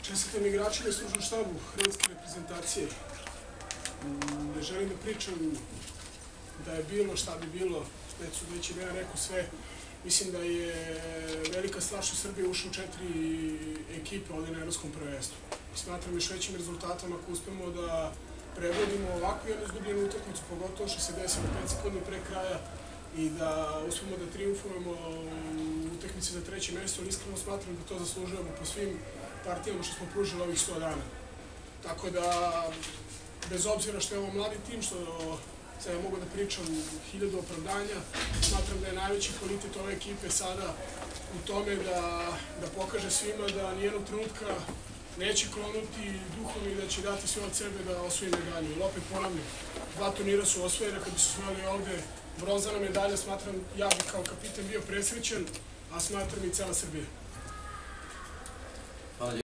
Čestitam igračima i stručnom štabu hrvatske reprezentacije. Ne želim da pričam da je bilo šta bi bilo, već je rekao sve. Mislim da je velika stvar što Srbija ušla u 4 ekipe ovde na evropskom prvenstvu. Smatram još većim rezultatom ako uspemo da prebrodimo ovakvu jednu izgubljenu utakmicu, pogotovo što se desilo 5 sekundi pre kraja, i da uspemo da triumfujemo u utakmici za 3. mesto, ali iskreno smatram da to zaslužujemo po svim partijama što smo pružili ovih 100 dana. Tako da, bez obzira što je ovo mladi tim, što sad ja mogu da pričam 1000 opravdanja, smatram da je najveći kvalitet ove ekipe sada u tome da pokaže svima da nijednog trenutka neće klonuti duhom i da će dati sve od sebe da osvoji medalju. Ili opet ponavljam, 2 turnira su osvojene, kad bi su smeli ovde bronzana medalja, smatram, ja bih kao kapitan bio presrećan, a smatram i cela Srbija.